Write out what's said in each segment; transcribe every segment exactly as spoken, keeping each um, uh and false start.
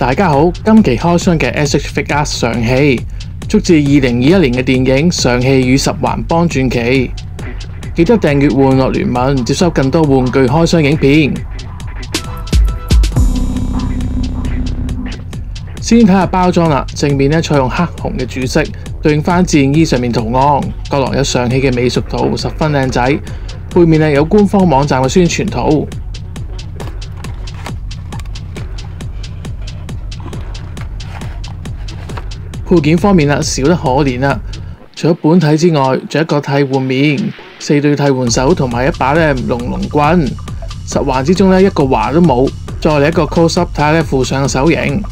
大家好，今期開箱嘅 S H Figuarts 上汽，出自二零二一年嘅電影《上汽與十環幫傳奇》。記得訂閱玩樂聯盟，接收更多玩具開箱影片。先睇下包裝啦，正面咧採用黑紅嘅主色，對應翻戰衣上面圖案，角落有上汽嘅美術圖，十分靚仔。背面咧有官方網站嘅宣傳圖。配件方面啦，少得可憐啦。除咗本體之外，仲有一個替換面、四對替換手同埋一把咧龍龍棍。十環之中咧一個環都冇。再嚟一個 close up 睇下咧附上嘅手型。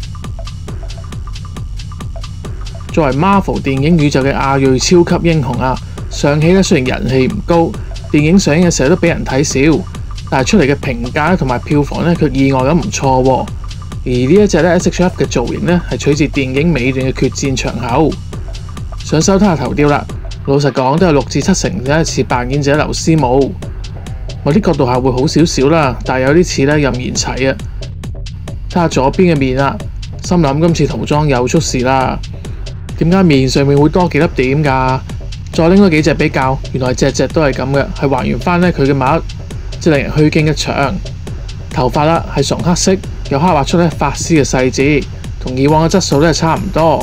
作為 Marvel 電影宇宙嘅亞裔超級英雄啊，上汽咧雖然人氣唔高，電影上映嘅時候都俾人睇少，但係出嚟嘅評價同埋票房咧卻意外咁唔錯喎。而呢一隻咧 S H F 嘅造型咧係取自電影尾段嘅決戰場口。上手睇下頭雕啦，老實講都有六至七成咧似扮演者劉思慕，某啲角度下會好少少啦，但係有啲似咧任賢齊啊。睇下左邊嘅面啦，心諗今次塗裝又出事啦，點解面上面會多幾粒點㗎？再拎多幾隻比較，原來隻隻都係咁嘅，係還原翻咧佢嘅物，即係令人虛驚一場。頭髮啦係純黑色，有刻畫出咧髮絲嘅細緻，同以往嘅質素咧差唔多。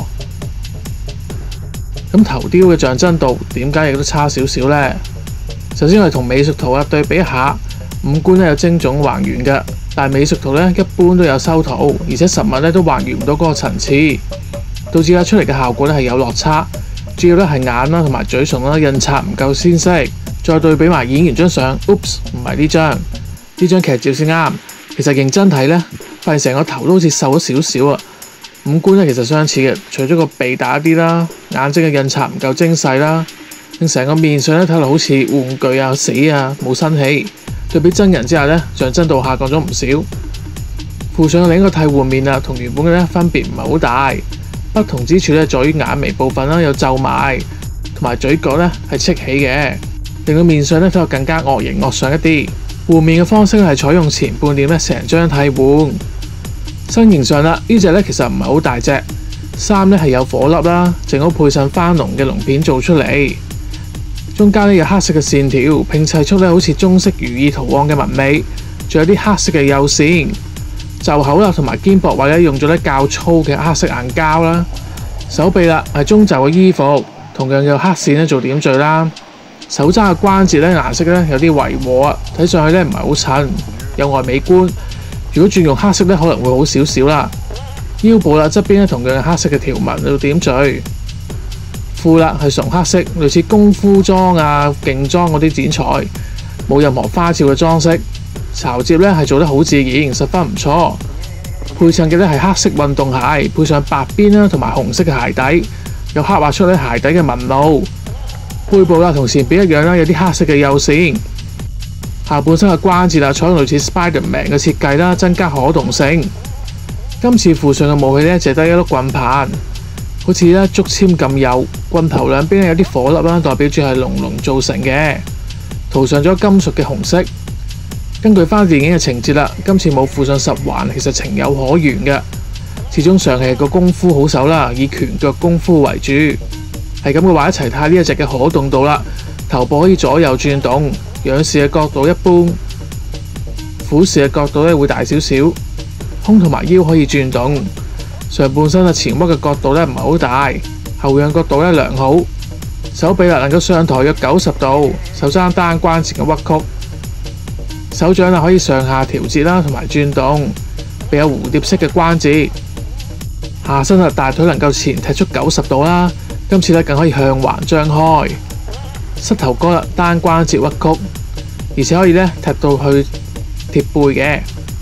咁頭雕嘅像真度點解亦都差少少呢？首先我哋同美術圖啊對比一下，五官咧有精準還原嘅，但係美術圖咧一般都有修圖，而且實物咧都還原唔到嗰個層次，導致啦出嚟嘅效果咧係有落差。主要咧係眼啦同埋嘴唇啦印刷唔夠鮮色，再對比埋演員張相 ，oops 唔係呢張。呢張劇照先啱，其實認真睇呢，發現成個頭都好似瘦咗少少啊。五官呢其實相似嘅，除咗個鼻大啲啦，眼睛嘅印刷唔夠精細啦，令成個面相呢睇落好似玩具啊死啊冇生氣。對比真人之下呢，像真度下降咗唔少。附上嘅另一個替換面啊，同原本嘅呢分別唔係好大，不同之處呢在於眼眉部分啦有皺埋，同埋嘴角呢係戚起嘅，令到面相呢睇落更加惡形惡相一啲。換面嘅方式係採用前半臉咧成張替換。身形上啦，呢隻咧其實唔係好大隻，衫咧係有火粒啦，正好配上翻龍嘅龍片做出嚟。中間咧有黑色嘅線條，拼砌出咧好似中式如意圖案嘅紋尾，仲有啲黑色嘅幼線。袖口啦同埋肩膊位咧用咗咧較粗嘅黑色硬膠啦。手臂啦係中袖嘅衣服，同樣有黑線咧做點綴啦。手踭嘅關節咧顏色咧有啲違和啊，睇上去咧唔係好襯，有礙美觀。如果轉用黑色咧可能會好少少啦。腰部啦側邊咧同樣黑色嘅條紋做點綴。褲啦係純黑色，類似功夫裝啊、勁裝嗰啲剪裁，冇任何花俏嘅裝飾。巢接咧係做得好自然，十分唔錯。配襯嘅咧係黑色運動鞋，配上白邊啦同埋紅色嘅鞋底，有刻畫出咧鞋底嘅紋路。背部啦同前邊一樣啦，有啲黑色嘅幼線。下半身嘅關節啦，採用類似 Spider-Man 嘅設計啦，增加可動性。今次附上嘅武器咧，就得一碌棍棒，好似咧竹籤咁幼。棍頭兩邊有啲火粒啦，代表住係龍龍造成嘅。塗上咗金屬嘅紅色。根據翻電影嘅情節啦，今次冇附上十環，其實情有可原嘅。始終上係個功夫好手啦，以拳腳功夫為主。係咁嘅話，一齊睇下呢一隻嘅可動度啦。頭部可以左右轉動，仰視嘅角度一般，俯視嘅角度咧會大少少。胸同埋腰可以轉動，上半身嘅前屈嘅角度咧唔係好大，後仰角度咧良好。手臂啦能夠上抬約九十度，手踭單關節嘅屈曲，手掌啊可以上下調節啦，同埋轉動，備有蝴蝶式嘅關節。下身啊大腿能夠前踢出九十度啦。今次咧更可以向橫張開，膝頭哥啦單關節屈曲，而且可以咧踢到去貼背嘅。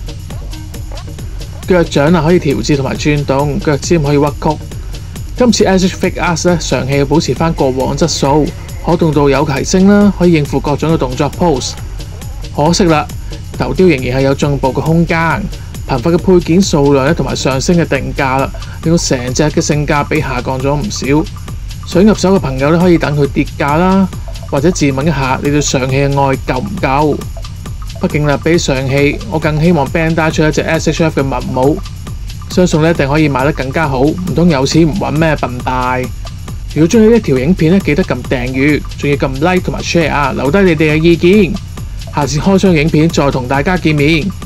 腳掌啊可以調節同埋轉動，腳尖可以屈曲。今次 S H Figuarts 咧上氣要保持翻過往質素，可動度有提升啦，可以應付各種嘅動作 pose。可惜啦，頭雕仍然係有進步嘅空間，頻繁嘅配件數量咧同埋上升嘅定價啦，令到成隻嘅性價比下降咗唔少。想入手嘅朋友咧，可以等佢跌價啦，或者自問一下你對上汽嘅愛夠唔夠？畢竟啦，比上汽，我更希望 Bandai 出一隻 S H F 嘅文帽， 相信咧一定可以賣得更加好。唔通有錢唔揾咩笨大？如果中意呢條影片咧，記得撳訂閱，仲要撳 like 同埋 share 啊，留低你哋嘅意見。下次開箱影片再同大家見面。